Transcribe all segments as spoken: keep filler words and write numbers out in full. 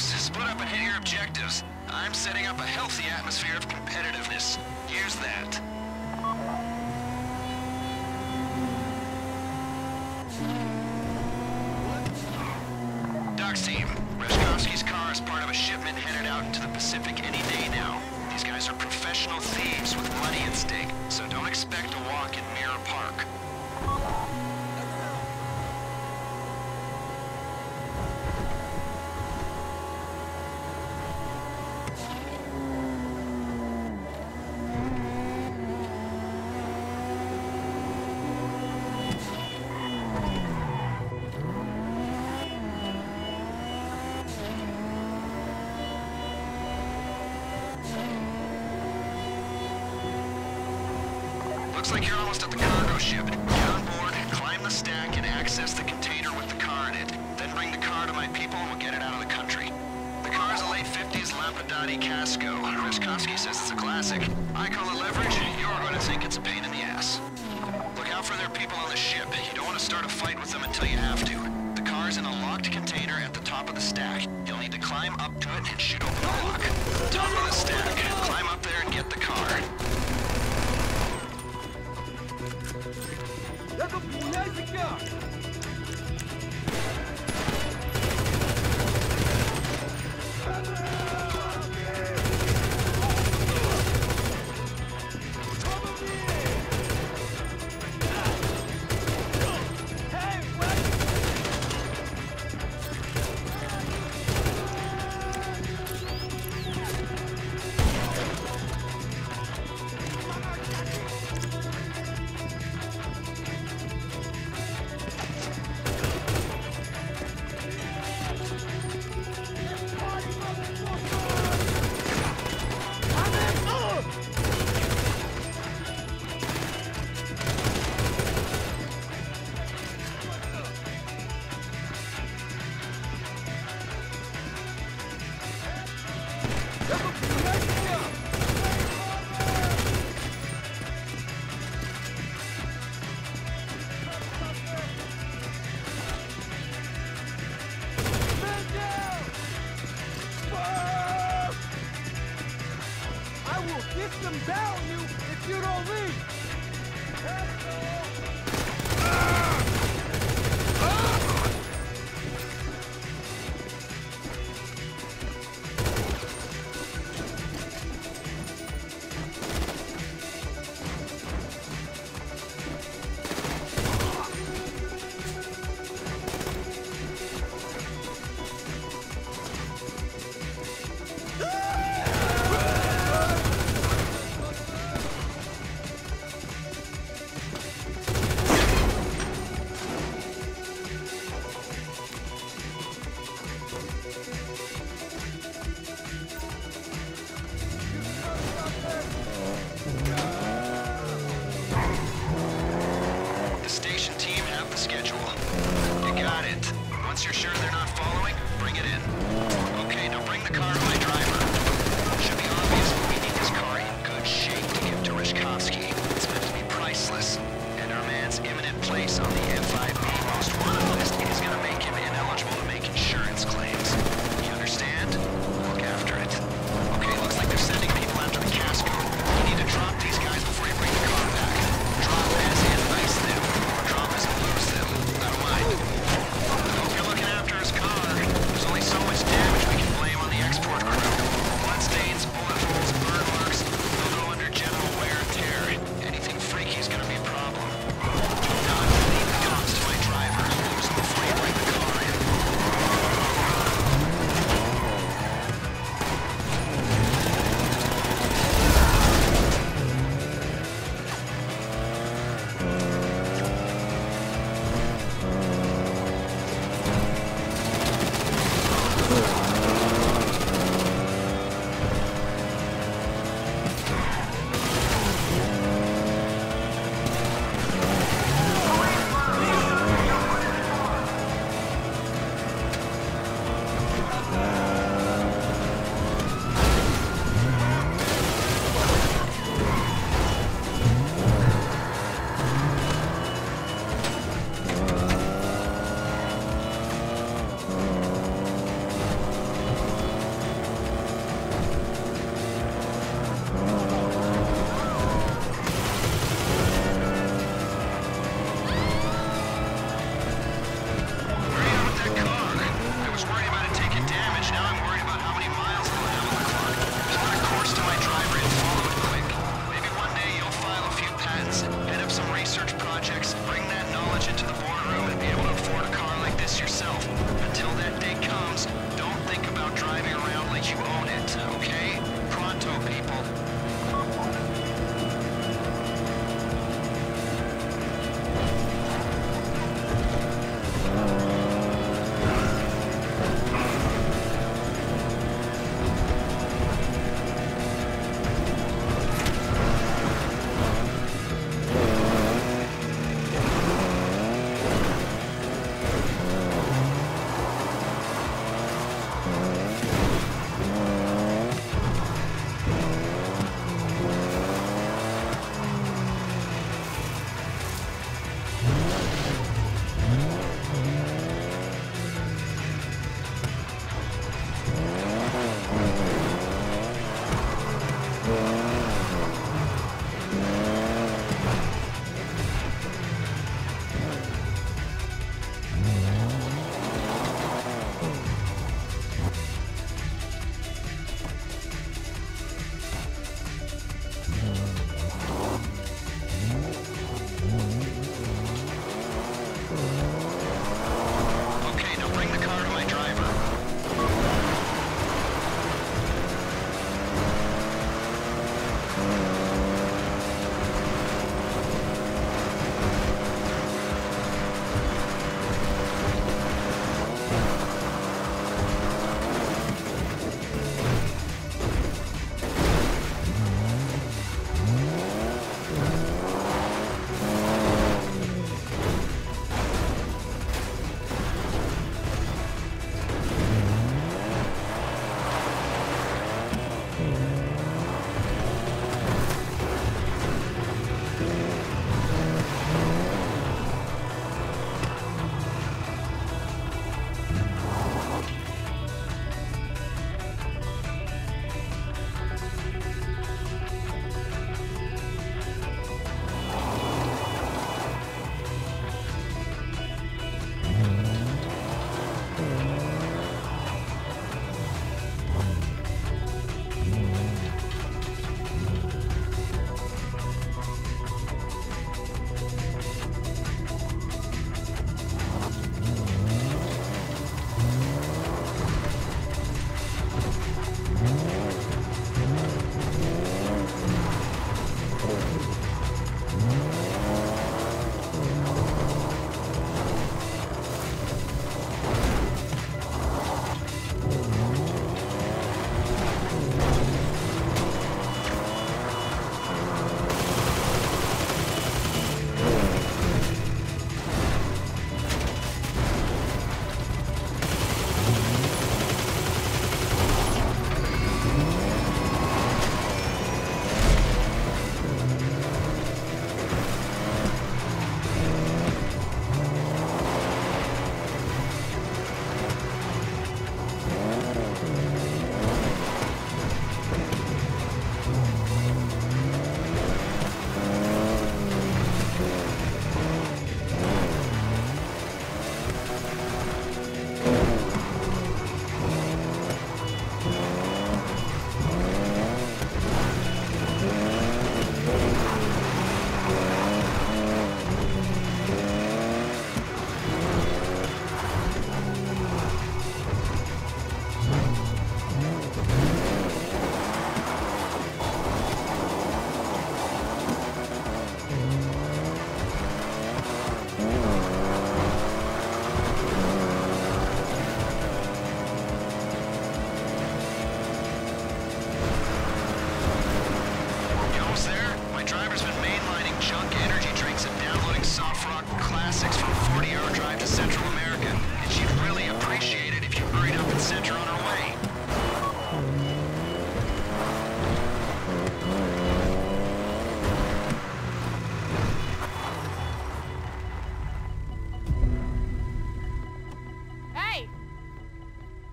teams. Split up and hit your objectives. I'm setting up a healthy atmosphere of competitiveness. Here's that. Doc's team. Reshkovsky's car is part of a shipment headed out into the Pacific any day now. These guys are professional thieves with money at stake, so don't expect a walk in Mirror Park. Looks like you're almost at the cargo ship. Get on board, climb the stack, and access the container with the car in it. Then bring the car to my people and we'll get it out of the country. The car is a late fifties Lampadati Casco. Reshkovsky says it's a classic. I call it leverage. You're going to think it's a pain in the ass. Look out for their people on the ship. You don't want to start a fight with them until you have to. The car is in a locked container at the top of the stack. You'll need to climb up to it and shoot open the lock. Top of the stack. Climb up there and get the car.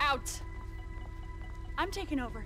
out! I'm taking over.